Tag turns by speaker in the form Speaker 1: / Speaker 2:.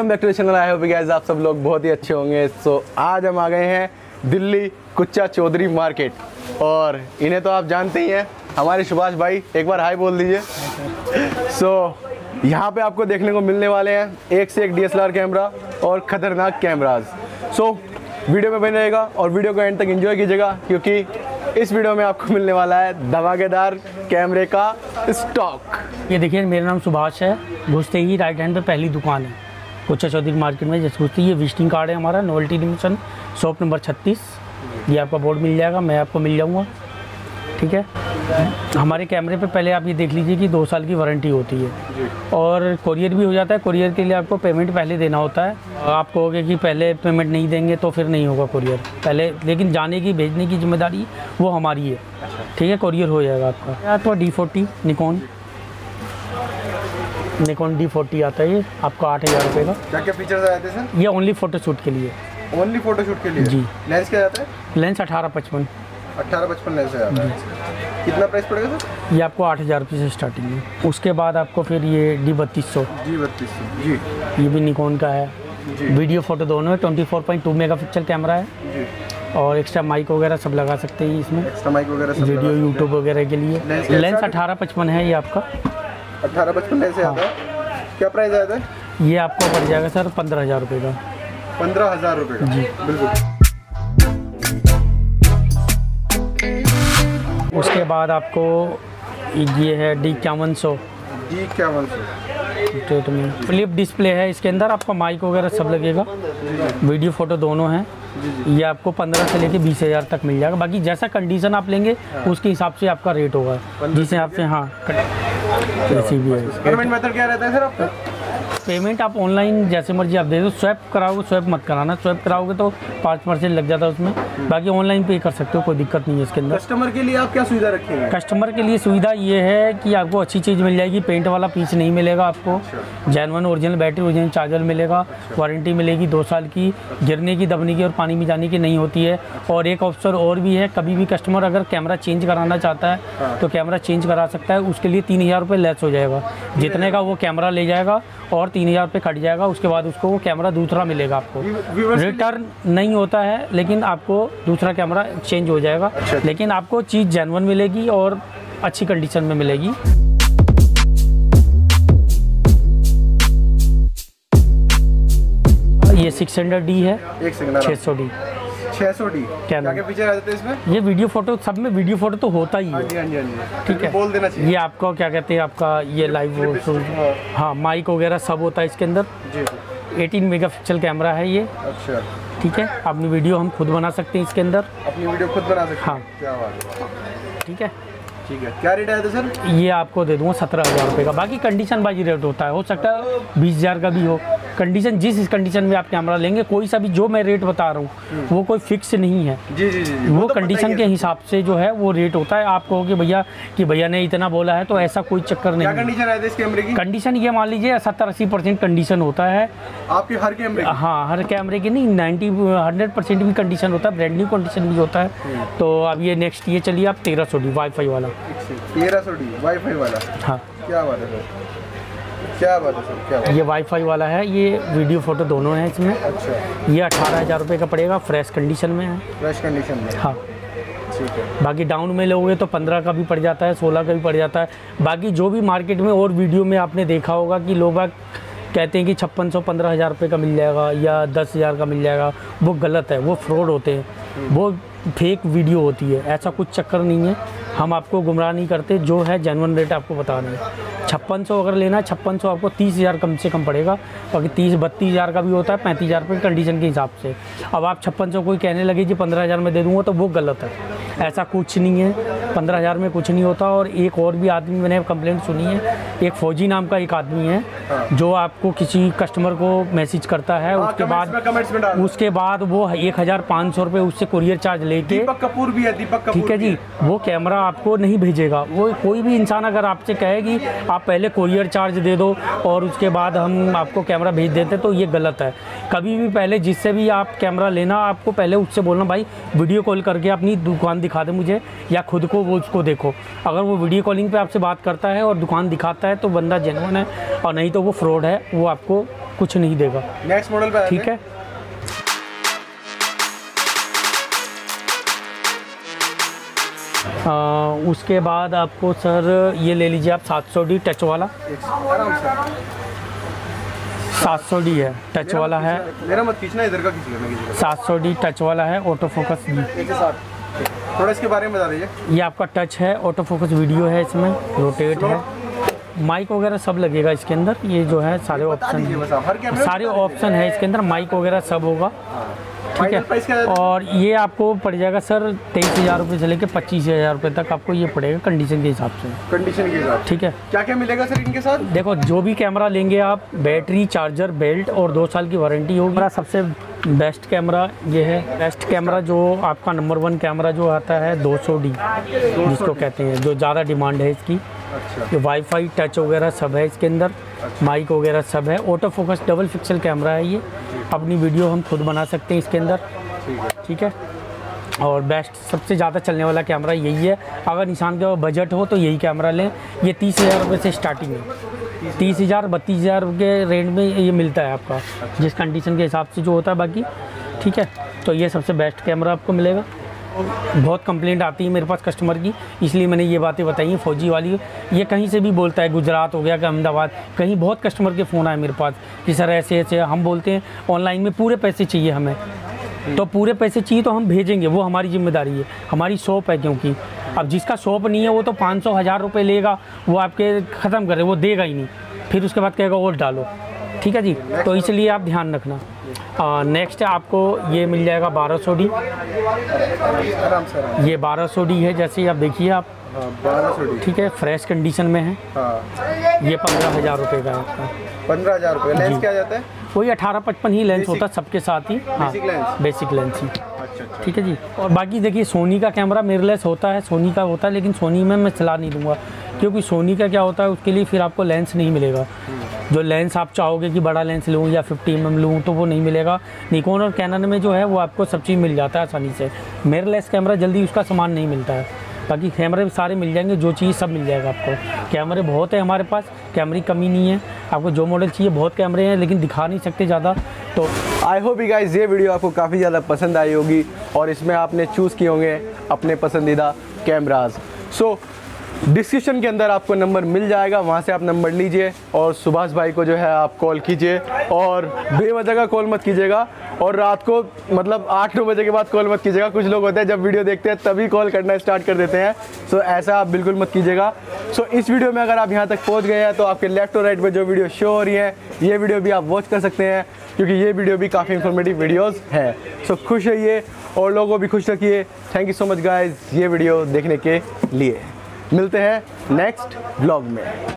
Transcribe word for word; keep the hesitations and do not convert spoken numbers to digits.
Speaker 1: Welcome back to the channel. I hope guys आप सब लोग बहुत ही अच्छे होंगे। सो so, आज हम आ गए हैं दिल्ली कुच्चा चौधरी मार्केट और इन्हें तो आप जानते ही हैं, हमारे सुभाष भाई। एक बार हाय बोल दीजिए। सो so, यहाँ पे आपको देखने को मिलने वाले हैं एक से एक D S L R camera और ख़तरनाक कैमराज। सो so, वीडियो में बने रहेगा और वीडियो को एंड तक एंजॉय कीजिएगा क्योंकि इस वीडियो में आपको मिलने वाला है धमाकेदार कैमरे का स्टॉक।
Speaker 2: ये देखिए, मेरा नाम सुभाष है। घुसते ही राइट हैंड पे पहली दुकान है कुच्चा चौधरी मार्केट में। जैसे घुसते ही ये विजिटिंग कार्ड है हमारा, नोवेल्टी डिमिशन, शॉप नंबर छत्तीस। ये आपका बोर्ड मिल जाएगा, मैं आपको मिल जाऊँगा, ठीक है। हमारे कैमरे पे पहले आप ये देख लीजिए कि दो साल की वारंटी होती है और कोरियर भी हो जाता है। कोरियर के लिए आपको पेमेंट पहले देना होता है। आप कहोगे कि पहले पेमेंट नहीं देंगे तो फिर नहीं होगा कोरियर पहले, लेकिन जाने की भेजने की जिम्मेदारी वो हमारी है, ठीक है। कोरियर हो जाएगा आपका। तो D forty Nikon Nikon D forty आता है, ये आपको आठ हज़ार रुपये का।
Speaker 1: क्या क्या फीचर्स आते हैं सर?
Speaker 2: ये ओनली फ़ोटोशूट के लिए।
Speaker 1: ओनली फोटोशूट के लिए
Speaker 2: जी।
Speaker 1: लेंस क्या आता है?
Speaker 2: लेंस अठारह पचपन
Speaker 1: अट्ठारह पचपन लेंस है। कितना प्राइस पड़ेगा सर?
Speaker 2: ये आपको आठ हज़ार रुपये से स्टार्टिंग है। उसके बाद आपको फिर ये डी बत्तीस सौ
Speaker 1: जी बत्तीस सौ जी,
Speaker 2: ये भी निकॉन का है। वीडियो फोटो दोनों है। Twenty four point two mega pixel camera है
Speaker 1: जी।
Speaker 2: और एक्स्ट्रा माइक वगैरह सब लगा सकते हैं इसमें।
Speaker 1: एक्स्ट्रा माइक वगैरह सब
Speaker 2: वीडियो यूट्यूब वगैरह के लिए। लेंस अठारह पचपन है ये आपका।
Speaker 1: अट्ठारह पचपन लेंस आता है। क्या प्राइस आता है?
Speaker 2: ये आपको पड़ जाएगा सर पंद्रह हज़ार रुपये का।
Speaker 1: पंद्रह हज़ार रुपये का जी, बिल्कुल।
Speaker 2: उसके बाद आपको ये है डी इक्यावन सौ
Speaker 1: डी इक्यावन सौ
Speaker 2: में फ्लिप डिस्प्ले है। इसके अंदर आपका माइक वगैरह सब लगेगा, वीडियो फोटो दोनों हैं। ये आपको पंद्रह से लेके बीस हज़ार तक मिल जाएगा। बाकी जैसा कंडीशन आप लेंगे उसके हिसाब से आपका रेट होगा, जिस हिसाब से। हाँ, ऐसी भी है।
Speaker 1: पेमेंट मेथड क्या रहता है सर आपका?
Speaker 2: पेमेंट आप ऑनलाइन जैसे मर्जी आप दे दो। स्वैप कराओगे, स्वैप मत कराना। स्वैप कराओगे तो पाँच परसेंट लग जाता है उसमें। बाकी ऑनलाइन पे कर सकते हो, कोई दिक्कत नहीं है इसके अंदर।
Speaker 1: कस्टमर के लिए आप क्या सुविधा रखेंगे?
Speaker 2: कस्टमर के लिए सुविधा ये है कि आपको अच्छी चीज़ मिल जाएगी। पेंट वाला पीस नहीं मिलेगा आपको। Genuine original battery, original charger मिलेगा। वारंटी मिलेगी दो साल की। गिरने की, दबने की और पानी में जाने की नहीं होती है। और एक ऑप्शन और भी है, कभी भी कस्टमर अगर कैमरा चेंज कराना चाहता है तो कैमरा चेंज करा सकता है। उसके लिए तीन हज़ार रुपये लेस हो जाएगा। जितने का वो कैमरा ले जाएगा और तीन हज़ार रुपये कट जाएगा। उसके बाद उसको वो कैमरा दूसरा मिलेगा आपको। रिटर्न नहीं होता है, लेकिन आपको दूसरा कैमरा चेंज हो जाएगा। अच्छा। लेकिन आपको चीज़ जेन्युइन मिलेगी और अच्छी कंडीशन में मिलेगी। ये सिक्स हंड्रेड डी है।
Speaker 1: एक सेकंड,
Speaker 2: छः सौ डी
Speaker 1: छः सौ डी
Speaker 2: क्या
Speaker 1: क्या फीचर आ जाते हैं इसमें?
Speaker 2: ये वीडियो फोटो, सब में वीडियो फोटो तो होता ही है, ठीक है।
Speaker 1: बोल देना चाहिए।
Speaker 2: ये आपका क्या कहते हैं, आपका ये लाइव, हाँ, माइक वगैरह सब होता है इसके अंदर। जी। अठारह मेगापिक्सल कैमरा है ये। अच्छा, ठीक है। अपनी वीडियो हम खुद बना सकते हैं इसके अंदर।
Speaker 1: अपनी वीडियो खुद बना सकते हैं?
Speaker 2: हाँ,
Speaker 1: क्या बात है,
Speaker 2: ठीक है।
Speaker 1: ठीक है। क्या रेट है सर? ये
Speaker 2: आपको दे दूँगा सत्रह हज़ार रुपये का। बाकी कंडीशन बाजी रेट होता है, हो सकता है बीस हज़ार का भी हो। कंडीशन जिस कंडीशन में आप कैमरा लेंगे, कोई सा भी जो मैं रेट बता रहा हूँ वो कोई फिक्स नहीं है। जी जी जी, वो, वो तो कंडीशन के हिसाब से जो है वो रेट होता है। आप कहोगे भैया कि भैया ने इतना बोला है, तो ऐसा कोई चक्कर नहीं।
Speaker 1: क्या कंडीशन है इस कैमरे की?
Speaker 2: कंडीशन ये मान लीजिए सत्तर अस्सी परसेंट कंडीशन होता है
Speaker 1: आपके हर कैमरे?
Speaker 2: हाँ, हर कैमरे की नहीं, नाइन्टी हंड्रेड परसेंट भी कंडीशन होता है। ब्रांड न्यू कंडीशन भी होता है। तो अब ये नेक्स्ट ये चलिए आप तेरह सौ डी वाईफाई वाला।
Speaker 1: तेरह सौ डी वाईफाई वाला? हाँ। क्या बात है सर, क्या बात है सर, क्या बात है?
Speaker 2: ये वाईफाई वाला है। ये वीडियो फोटो दोनों हैं इसमें। अच्छा। ये अठारह हज़ार रुपये का पड़ेगा, फ्रेश कंडीशन में है।
Speaker 1: फ्रेश कंडीशन में? हाँ, ठीक है।
Speaker 2: बाकी डाउन में लोगे तो पंद्रह का भी पड़ जाता है, सोलह का भी पड़ जाता है। बाकी जो भी मार्केट में और वीडियो में आपने देखा होगा कि लोग कहते हैं कि छप्पन सौ पंद्रह हज़ार रुपये का मिल जाएगा या दस हज़ार का मिल जाएगा, वो गलत है, वो फ्रॉड होते हैं, वो फेक वीडियो होती है। ऐसा कुछ चक्कर नहीं है, हम आपको गुमराह नहीं करते। जो है जेन्युइन रेट आपको बता रहे हैं। छप्पन सौ अगर लेना है, छप्पन सौ आपको तीस हज़ार कम से कम पड़ेगा। बाकी तीस बत्तीस हज़ार का भी होता है, पैंतीस हज़ार रुपये कंडीशन के हिसाब से। अब आप छप्पन सौ कोई कहने लगे जी पंद्रह हज़ार में दे दूँगा, तो वो गलत है। ऐसा कुछ नहीं है, पंद्रह हज़ार में कुछ नहीं होता। और एक और भी आदमी, मैंने कंप्लेंट सुनी है, एक फौजी नाम का एक आदमी है जो आपको किसी कस्टमर को मैसेज करता है, उसके बाद उसके बाद वो एक हज़ार पाँच सौ रुपये उससे कुरियर चार्ज लेके,
Speaker 1: दीपक कपूर भी है, दीपक कपूर,
Speaker 2: ठीक है जी, वो कैमरा आपको नहीं भेजेगा। वो कोई भी इंसान अगर आपसे कहेगी आप पहले कोरियर चार्ज दे दो और उसके बाद हम आपको कैमरा भेज देते, तो ये गलत है। कभी भी पहले जिससे भी आप कैमरा लेना, आपको पहले उससे बोलना भाई वीडियो कॉल करके अपनी दुकान दिखा दे मुझे, या खुद को वो उसको देखो। अगर वो वीडियो कॉलिंग पे आपसे बात करता है और दुकान दिखाता है तो बंदा जेन्युइन है, और नहीं तो वो फ्रॉड है, वो आपको कुछ नहीं देगा।
Speaker 1: नेक्स्ट मॉडल पे
Speaker 2: ठीक है। आ, उसके बाद आपको सर ये ले लीजिए आप सात सौ डी टच वाला। सात सौ डी है, टच वाला है।
Speaker 1: मेरा मत खींचना, इधर का खींच लेना।
Speaker 2: सात सौ डी टच वाला है, ऑटो फोकस।
Speaker 1: थोड़ा इसके बारे में बता दीजिए।
Speaker 2: ये आपका टच है, ऑटो फोकस वीडियो है, इसमें रोटेट है, माइक वगैरह सब लगेगा इसके अंदर। ये जो है सारे ऑप्शन सारे ऑप्शन है इसके अंदर, माइक वगैरह सब होगा। ठीक है। और ये आपको पड़ जाएगा सर तेईस हज़ार रुपये से लेकर पच्चीस हज़ार रुपये तक आपको ये पड़ेगा कंडीशन के हिसाब से।
Speaker 1: कंडीशन के हिसाब।
Speaker 2: ठीक है।
Speaker 1: क्या क्या मिलेगा सर इनके साथ?
Speaker 2: देखो, जो भी कैमरा लेंगे आप, बैटरी, चार्जर, बेल्ट और दो साल की वारंटी होगी। मेरा सबसे बेस्ट कैमरा ये है। बेस्ट कैमरा जो आपका नंबर वन कैमरा जो आता है दो सौ डी जिसको कहते हैं, जो ज़्यादा डिमांड है इसकी।
Speaker 1: अच्छा।
Speaker 2: ये वाईफाई, टच वगैरह सब है इसके अंदर। अच्छा। माइक वगैरह सब है। Auto focus double pixel camera है ये। अपनी वीडियो हम खुद बना सकते हैं इसके अंदर। ठीक है। और बेस्ट सबसे ज़्यादा चलने वाला कैमरा यही है। अगर इंसान का बजट हो तो यही कैमरा लें। ये तीस हज़ार रुपये से स्टार्टिंग है। तीस हज़ार बत्तीस हज़ार के रेंज में ये मिलता है आपका, जिस कंडीशन के हिसाब से जो होता है बाकी। ठीक है। तो ये सबसे बेस्ट कैमरा आपको मिलेगा। बहुत कंप्लेंट आती है मेरे पास कस्टमर की, इसलिए मैंने ये बातें बताई हैं। फौजी वाली ये कहीं से भी बोलता है, गुजरात हो गया कि अहमदाबाद, कहीं बहुत कस्टमर के फ़ोन आए मेरे पास कि सर ऐसे ऐसे। हम बोलते हैं ऑनलाइन में पूरे पैसे चाहिए हमें, तो पूरे पैसे चाहिए तो हम भेजेंगे, वो हमारी जिम्मेदारी है, हमारी शॉप है। क्योंकि अब जिसका शॉप नहीं है वो तो पाँच सौ हज़ार रुपये लेगा, वो आपके ख़त्म करे, वो देगा ही नहीं, फिर उसके बाद कहेगा और डालो। ठीक है जी। तो इसलिए आप ध्यान रखना। नेक्स्ट आपको ये मिल जाएगा बारह सौ डी। ये बारह सौ डी है, जैसे आप देखिए आप
Speaker 1: बारह सौ डी।
Speaker 2: ठीक है। फ्रेश कंडीशन में है।
Speaker 1: हाँ।
Speaker 2: ये पंद्रह हज़ार रुपये का है आपका।
Speaker 1: पंद्रह हज़ार रुपये। लेंस क्या जाता है?
Speaker 2: वही अठारह पचपन ही लेंस होता है सबके साथ ही। हाँ,
Speaker 1: बेसिक लेंस।
Speaker 2: बेसिक लेंस ही।
Speaker 1: अच्छा अच्छा।
Speaker 2: ठीक है जी। और बाकी देखिए, सोनी का कैमरा मिररलेस होता है, सोनी का होता है, लेकिन सोनी में मैं सलाह नहीं दूंगा, क्योंकि सोनी का क्या होता है उसके लिए फिर आपको लेंस नहीं मिलेगा। जो लेंस आप चाहोगे कि बड़ा लेंस लूँ या फिफ्टी एम एम लूँ, तो वो नहीं मिलेगा। निकॉन और कैनन में जो है वो आपको सब चीज़ मिल जाता है आसानी से। मिररलेस कैमरा जल्दी उसका सामान नहीं मिलता है। बाकी कैमरे सारे मिल जाएंगे, जो चाहिए सब मिल जाएगा आपको। कैमरे बहुत है हमारे पास, कैमरे की कमी नहीं है। आपको जो मॉडल चाहिए, बहुत कैमरे हैं, लेकिन दिखा नहीं सकते ज़्यादा। तो
Speaker 1: आई होप यू गाइस ये वीडियो आपको काफ़ी ज़्यादा पसंद आई होगी, और इसमें आपने चूज़ किए होंगे अपने पसंदीदा कैमराज। सो डिस्क्रिप्शन के अंदर आपको नंबर मिल जाएगा, वहाँ से आप नंबर लीजिए और सुभाष भाई को जो है आप कॉल कीजिए, और बेवजह का कॉल मत कीजिएगा, और रात को मतलब आठ नौ बजे के बाद कॉल मत कीजिएगा। कुछ लोग होते हैं जब वीडियो देखते हैं तभी कॉल करना स्टार्ट कर देते हैं, सो ऐसा आप बिल्कुल मत कीजिएगा। सो इस वीडियो में अगर आप यहाँ तक पहुँच गए हैं तो आपके लेफ्ट और राइट में जो वीडियो शो हो रही है, ये वीडियो भी आप वॉच कर सकते हैं, क्योंकि ये वीडियो भी काफ़ी इंफॉर्मेटिव वीडियोज़ हैं। सो खुश रहिए और लोगों को भी खुश रखिए। Thank you so much guys ये वीडियो देखने के लिए। मिलते हैं नेक्स्ट व्लॉग में।